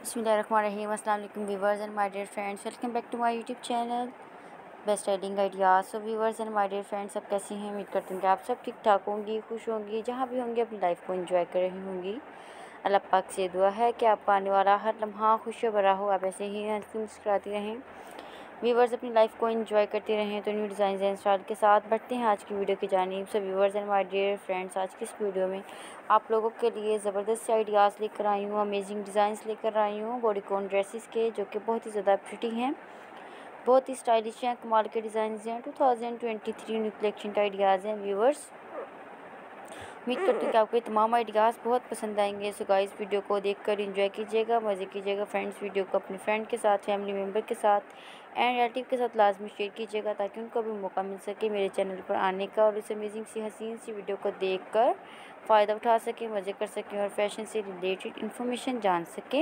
बिस्मिल्लाहिर्रहमानिर्रहीम। अस्सलाम वालेकुम viewers and my dear friends, welcome back to my YouTube channel best styling ideas. So viewers and my dear friends, सब कैसी हैं? उम्मीद करते हैं कि आप सब ठीक ठाक होंगी, खुश होंगी, जहाँ भी होंगी अपनी लाइफ को एंजॉय कर रही होंगी। अल्लाह पाक से दुआ है कि आपका आने वाला हर लम्हा खुशियों भरा हो, आप ऐसे ही हंसती मुस्कुराती रहें। व्यूवर्स अपनी लाइफ को एंजॉय करते रहें। तो न्यू डिज़ाइन एंड स्टाइल के साथ बढ़ते हैं आज की वीडियो की जानिब। So viewers and my dear friends, आज की इस वीडियो में आप लोगों के लिए ज़बरदस्त आइडियाज़ लेकर आई हूँ, अमेजिंग डिज़ाइंस लेकर आई हूँ बॉडीकॉन ड्रेसेस के, जो कि बहुत ही ज़्यादा प्रिटी हैं, बहुत ही स्टाइलिश हैं, कमाल के डिज़ाइन हैं। 2023 न्यू कलेक्शन के आइडियाज़ हैं व्यूवर्स। उम्मीद करती हूँ कि आपको ये तमाम आइडियाज़ बहुत पसंद आएंगे। सो गाइस, वीडियो को देखकर एंजॉय कीजिएगा, मज़े कीजिएगा। फ्रेंड्स, वीडियो को अपने फ्रेंड के साथ, फैमिली मेम्बर के साथ एंड रिलेटिव के साथ लाजमी शेयर कीजिएगा, ताकि उनको भी मौका मिल सके मेरे चैनल पर आने का और इस अमेजिंग सी हसीन सी वीडियो को देख कर फ़ायदा उठा सकें, मज़े कर सकें और फैशन से रिलेटेड इन्फॉर्मेशन जान सकें।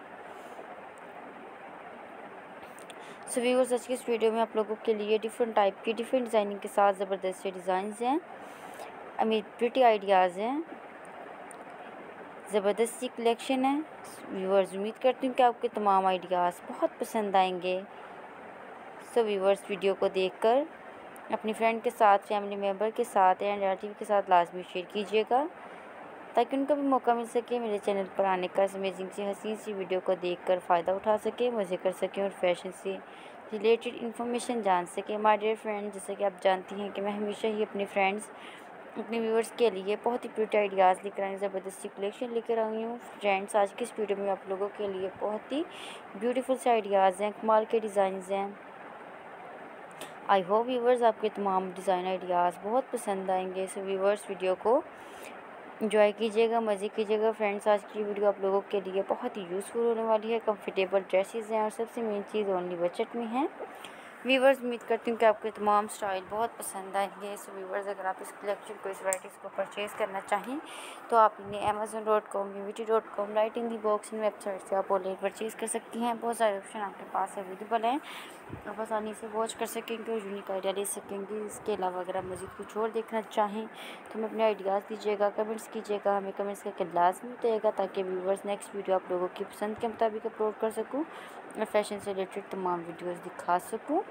सो व्यूअर्स, आज की इस वीडियो में आप लोगों के लिए डिफरेंट टाइप की डिफरेंट डिज़ाइनिंग के साथ ज़बरदस्त से डिज़ाइंस हैं, प्रिटी आइडियाज़ हैं, ज़बरदस्त सी कलेक्शन है। व्यूअर्स, उम्मीद करती हूँ कि आपके तमाम आइडियाज़ बहुत पसंद आएंगे। सो व्यूअर्स, वीडियो को देखकर अपनी फ्रेंड के साथ, फैमिली मेम्बर के साथ एंड रिलेटिव के साथ लाजमी शेयर कीजिएगा, ताकि उनको भी मौका मिल सके मेरे चैनल पर आने का, इस अमेजिंग सी हसीन सी वीडियो को देखकर फ़ायदा उठा सके, मज़े कर सकें और फैशन से रिलेटेड इन्फॉर्मेशन जान सकें। माय डियर फ्रेंड, जैसे कि आप जानती हैं कि मैं हमेशा ही अपने फ्रेंड्स, अपने व्यूअर्स के लिए बहुत ही प्रिटी आइडियाज़ लेकर आई, ज़बरदस्ती कलेक्शन लेकर आई हूँ। फ्रेंड्स, आज की इस वीडियो में आप लोगों के लिए बहुत ही ब्यूटीफुल से आइडियाज़ हैं, कमाल के डिज़ाइंस हैं। आई होप व्यूअर्स आपके तमाम डिज़ाइन आइडियाज़ बहुत पसंद आएंगे। सो व्यूअर्स, वीडियो को एंजॉय कीजिएगा, मज़े कीजिएगा। फ्रेंड्स, आज की वीडियो आप लोगों के लिए बहुत ही यूज़फुल होने वाली है। कंफर्टेबल ड्रेसेस हैं और सबसे मेन चीज़ ओनली बजट में है। व्यूवर्स, उम्मीद करती हूँ कि आपके तमाम स्टाइल बहुत पसंद आएंगे। सो व्यूवर्स, अगर आप इस कलेक्शन को, इस वैराइटीज़ को परचेज़ करना चाहें तो आप इन्हें amazon.com, uvt.com, right in the box इन वेबसाइट से आप ऑनलाइन परचेज़ कर सकती हैं। बहुत सारे ऑप्शन आपके पास अवेलेबल हैं, आप आसानी से वॉच कर सकेंगे और यूनिक आइडिया ले सकेंगे। इसके अलावा अगर आप मज़ीद कुछ और देखना चाहें तो हमें अपने आइडियाज़ दीजिएगा, कमेंट्स कीजिएगा, हमें कमेंट्स करके लाजमी बताइएगा, ताकि व्यूवर्स नेक्स्ट वीडियो आप लोगों की पसंद के मुताबिक अपलोड कर सकूँ और फैशन से रिलेटेड तमाम वीडियोज़ दिखा सकूँ।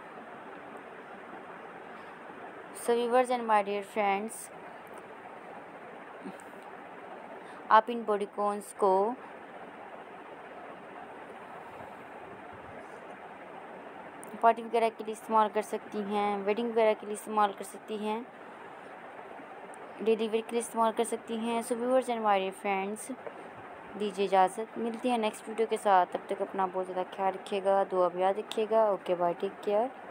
So viewers and my dear friends, आप इन बॉडीकॉन्स को पार्टी वगैरह के लिए इस्तेमाल कर सकती हैं, वेडिंग वगैरह के लिए इस्तेमाल कर सकती हैं, डेली वेयर के लिए इस्तेमाल कर सकती हैं। So viewers and my dear friends, दीजिए इजाज़त, मिलती है नेक्स्ट वीडियो के साथ। तब तक अपना बहुत ज़्यादा ख्याल रखिएगा, दुआ में याद रखिएगा। Okay bye, take care.